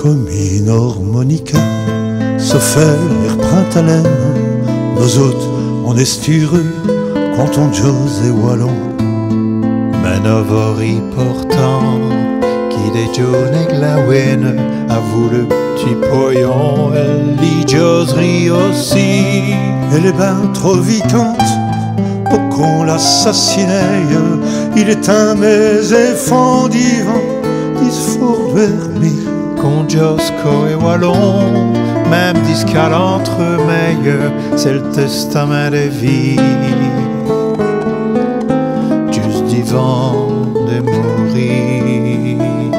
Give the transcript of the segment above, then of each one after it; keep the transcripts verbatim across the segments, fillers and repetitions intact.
comme une harmonica, se faire printalaine. Nos hôtes en estureux, quand on jose et wallon. Men ovori portant, qui des journées glawen, a vous le petit poillon, elle joserie aussi. Elle est ben trop vitante pour qu'on l'assassineille. Il est un mais effendivant, disfour vermi. Con Josco et Wallon, même discal entre meilleurs, c'est le testament de vie. Juste divant de mourir.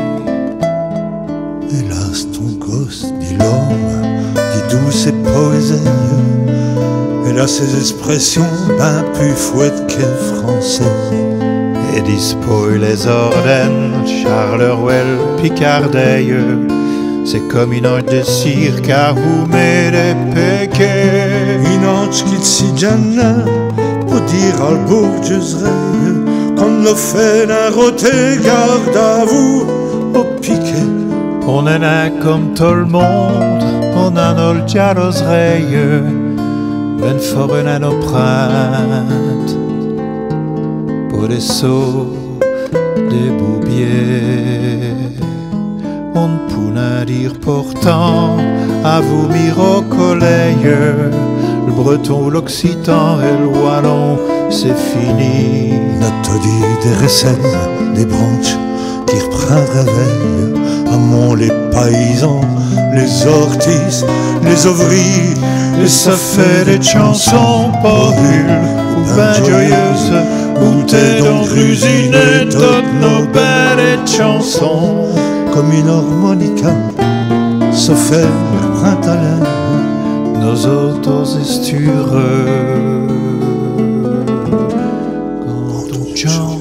Hélas ton gosse, dit l'homme, dit douce et poésie. Elle a ses expressions ben plus fouettes qu'elle français. Et dispoil les ordres, Charleroi, Picardeille, c'est comme une ange de cirque à roumer des péquets. Une ange qui si janna, pour dire al bourgeoisie, qu'on le fait d'un roté, garde à vous au piquet. On en a comme tout le monde, on a nos jalouseries, ben fort on a nos printes. Pour des sauts, des boubiers, on ne peut dire pourtant à vous mirocoler. Le breton, l'occitan et le wallon, c'est fini. Notre dit des récèmes, des branches qui reprennent réveil. À Mont les paysans, les ortis, les ouvriers, et ça fait des chansons pas bulles ou ben joyeuses. Où t'es donc rusiné toutes nos belles chansons. Comme une harmonica, se faire printalaine. Nos autos estureux quand on chante.